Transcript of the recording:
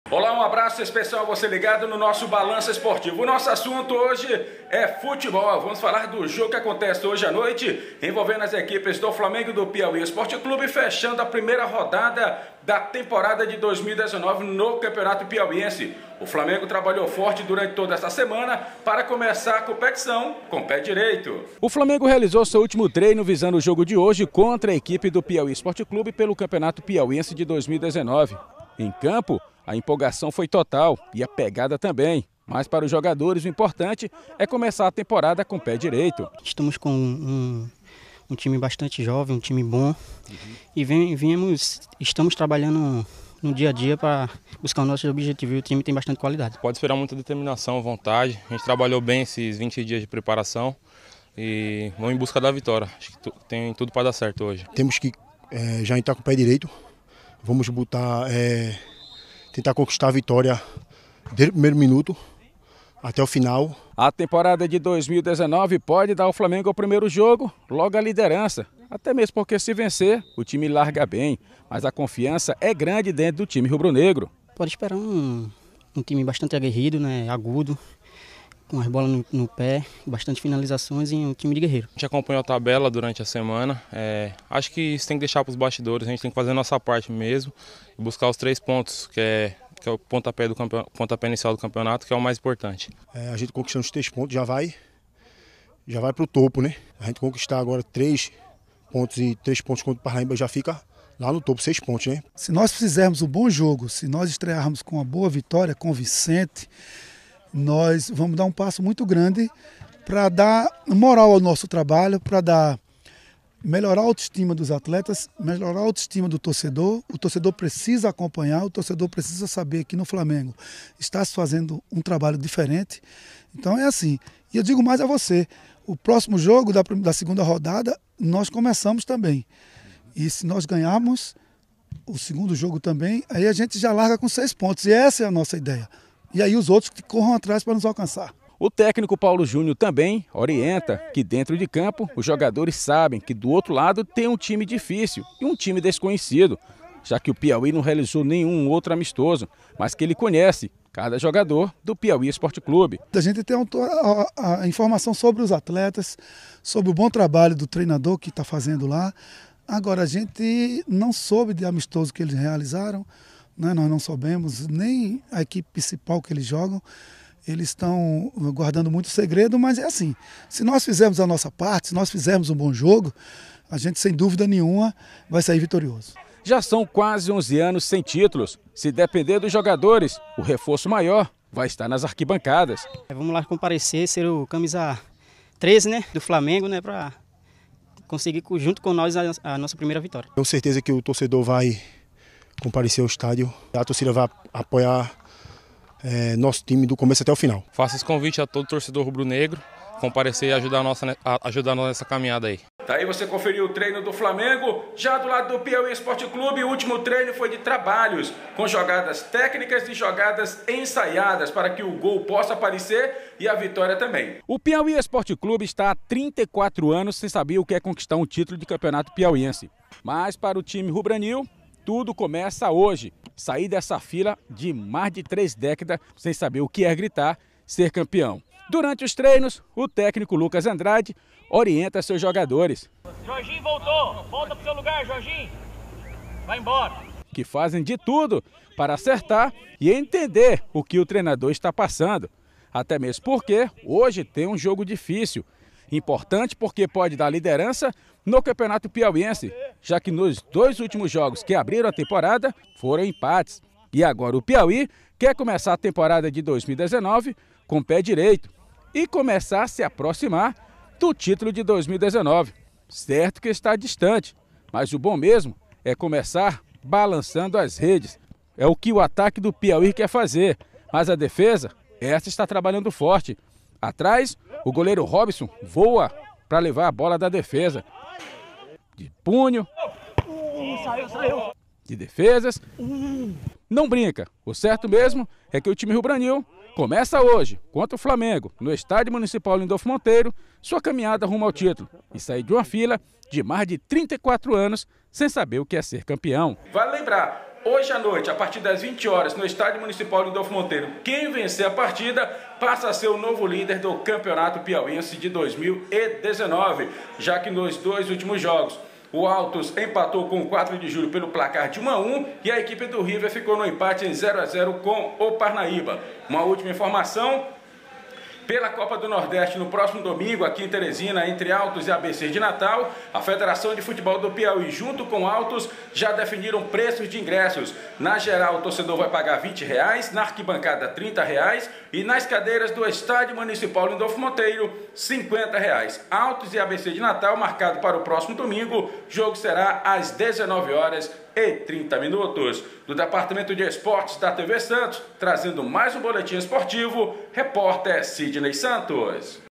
Olá, um abraço especial a você ligado no nosso Balança Esportivo. O nosso assunto hoje é futebol. Vamos falar do jogo que acontece hoje à noite, envolvendo as equipes do Flamengo e do Piauí Esporte Clube, fechando a primeira rodada da temporada de 2019 no Campeonato Piauiense. O Flamengo trabalhou forte durante toda essa semana para começar a competição com o pé direito. O Flamengo realizou seu último treino visando o jogo de hoje contra a equipe do Piauí Esporte Clube pelo Campeonato Piauiense de 2019. Em campo, a empolgação foi total e a pegada também. Mas para os jogadores o importante é começar a temporada com o pé direito. Estamos com um time bastante jovem, um time bom. E estamos trabalhando no dia a dia para buscar o nosso objetivo. E o time tem bastante qualidade. Pode esperar muita determinação, vontade. A gente trabalhou bem esses 20 dias de preparação e vamos em busca da vitória. Acho que tem tudo para dar certo hoje. Temos que já entrar com o pé direito. Vamos tentar conquistar a vitória desde o primeiro minuto até o final. A temporada de 2019 pode dar ao Flamengo o primeiro jogo, logo a liderança. Até mesmo porque se vencer, o time larga bem. Mas a confiança é grande dentro do time rubro-negro. Pode esperar um time bastante aguerrido, né, agudo, com as bolas no pé, bastante finalizações e um time de guerreiro. A gente acompanhou a tabela durante a semana. Acho que isso tem que deixar para os bastidores, a gente tem que fazer a nossa parte mesmo e buscar os 3 pontos, que é o pontapé inicial do campeonato, que é o mais importante. A gente conquistando os 3 pontos já vai para o topo, né? A gente conquistar agora 3 pontos e 3 pontos contra o Paraíba já fica lá no topo, 6 pontos, né? Se nós fizermos um bom jogo, se nós estrearmos com uma boa vitória convincente, nós vamos dar um passo muito grande para dar moral ao nosso trabalho, para melhorar a autoestima dos atletas, melhorar a autoestima do torcedor. O torcedor precisa acompanhar, o torcedor precisa saber que no Flamengo está se fazendo um trabalho diferente. Então é assim. E eu digo mais a você, o próximo jogo da segunda rodada, nós começamos também. E se nós ganharmos o segundo jogo também, aí a gente já larga com 6 pontos. E essa é a nossa ideia. E aí os outros que corram atrás para nos alcançar. O técnico Paulo Júnior também orienta que dentro de campo os jogadores sabem que do outro lado tem um time difícil e um time desconhecido, já que o Piauí não realizou nenhum outro amistoso, mas que ele conhece cada jogador do Piauí Esporte Clube. A gente tem a informação sobre os atletas, sobre o bom trabalho do treinador que está fazendo lá. Agora a gente não soube de amistoso que eles realizaram. Nós não soubemos nem a equipe principal que eles jogam, eles estão guardando muito segredo, mas é assim, se nós fizermos a nossa parte, se nós fizermos um bom jogo, a gente sem dúvida nenhuma vai sair vitorioso. Já são quase 11 anos sem títulos, se depender dos jogadores, o reforço maior vai estar nas arquibancadas. Vamos lá comparecer, ser o camisa 13, né, do Flamengo, né, para conseguir junto com nós a nossa primeira vitória. Tenho certeza que o torcedor vai comparecer ao estádio, a torcida vai apoiar nosso time do começo até o final. Faço esse convite a todo torcedor rubro-negro, comparecer e ajudar nós nessa caminhada aí. Tá aí, você conferiu o treino do Flamengo. Já do lado do Piauí Esporte Clube, o último treino foi de trabalhos, com jogadas técnicas e jogadas ensaiadas para que o gol possa aparecer e a vitória também. O Piauí Esporte Clube está há 34 anos sem saber o que é conquistar um título de campeonato piauiense. Mas para o time rubranil, tudo começa hoje. Sair dessa fila de mais de 3 décadas sem saber o que é gritar, ser campeão. Durante os treinos, o técnico Lucas Andrade orienta seus jogadores. Jorginho voltou, volta para o seu lugar, Jorginho. Vai embora. Que fazem de tudo para acertar e entender o que o treinador está passando. Até mesmo porque hoje tem um jogo difícil. Importante porque pode dar liderança no Campeonato Piauiense, já que nos 2 últimos jogos que abriram a temporada foram empates. E agora o Piauí quer começar a temporada de 2019 com o pé direito e começar a se aproximar do título de 2019. Certo que está distante, mas o bom mesmo é começar balançando as redes. É o que o ataque do Piauí quer fazer, mas a defesa, essa está trabalhando forte. Atrás, o goleiro Robson voa para levar a bola da defesa. De punho, de defesas, não brinca. O certo mesmo é que o time rubranil começa hoje, contra o Flamengo, no Estádio Municipal Lindolfo Monteiro, sua caminhada rumo ao título e sair de uma fila de mais de 34 anos sem saber o que é ser campeão. Vale lembrar, Hoje à noite, a partir das 20 horas, no Estádio Municipal Lindolfo Monteiro, quem vencer a partida passa a ser o novo líder do Campeonato Piauiense de 2019, já que nos 2 últimos jogos, o Altos empatou com o 4 de julho pelo placar de 1-1 e a equipe do River ficou no empate em 0-0 com o Parnaíba. Uma última informação: pela Copa do Nordeste, no próximo domingo, aqui em Teresina, entre Altos e ABC de Natal, a Federação de Futebol do Piauí, junto com Altos, já definiram preços de ingressos. Na geral, o torcedor vai pagar R$ 20, na arquibancada R$ 30 e nas cadeiras do Estádio Municipal Lindolfo Monteiro, R$ 50. Altos e ABC de Natal, marcado para o próximo domingo, o jogo será às 19h30. Do Departamento de Esportes da TV Santos, trazendo mais um boletim esportivo, repórter Sidney Santos.